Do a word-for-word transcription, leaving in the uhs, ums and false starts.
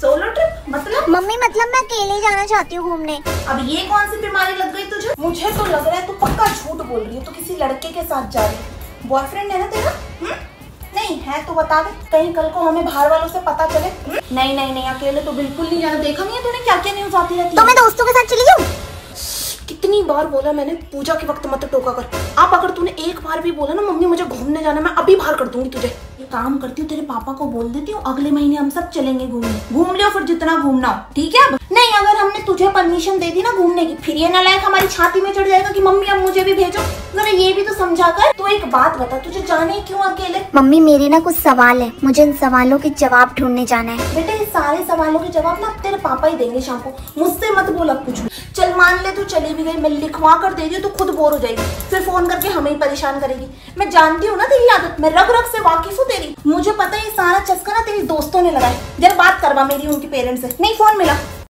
Solo trip मतलब? Mummy मतलब मैं अकेले जाना चाहती हूँ घूमने। अब ये कौन सी बीमारी लग गई तुझे? मुझे तो लग रहा है तू पक्का झूठ बोल रही है, तू किसी लड़के के साथ जा रही है। बॉयफ्रेंड है ना तेरा? हुँ? नहीं है तो बता दे, कहीं कल को हमें बाहर वालों से पता चले। नहीं नहीं नहीं, अकेले तो बिल्कुल नहीं जाना। देखा नहीं है तूने क्या क्या न्यूज़ आती रहती है? तो मैं दोस्तों के साथ चली जाऊँ? कितनी बार बोला मैंने, पूजा के वक्त मत टोका कर। अब अगर तूने एक बार भी बोला ना मम्मी मुझे घूमने जाना, मैं अभी बाहर कर दूंगी तुझे। ये काम करती हूँ, तेरे पापा को बोल देती हूँ अगले महीने हम सब चलेंगे घूमने। घूम लियो फिर जितना घूमना हो, ठीक है? नहीं अगर हमने तुझे परमिशन दे दी ना घूमने की, फिर ये नालायक हमारी छाती में चढ़ जाएगा कि मम्मी अब मुझे भी भेजो। जरा ये भी तो समझा कर। तो एक बात बता, तुझे जाने क्यों अकेले? मम्मी मेरे ना कुछ सवाल है, मुझे इन सवालों के जवाब ढूंढने जाना है। बेटे ये सारे सवालों के जवाब ना तेरे पापा ही देंगे शाम को, मुझसे मत बोल अब कुछ भी। चल मान ले तू चली भी गई, मैं लिखवा कर दे रही हूँ, तो खुद बोर हो जाएगी, फिर फोन करके हमें ही परेशान करेगी। मैं जानती हूँ ना तेरी आदत, मैं रग रग से वाकिफ हूँ तेरी। मुझे पता है ये सारा चस्का ना तेरी दोस्तों ने लगाया। जरा बात करवा मेरी उनके पेरेंट्स से। नहीं फोन मिला।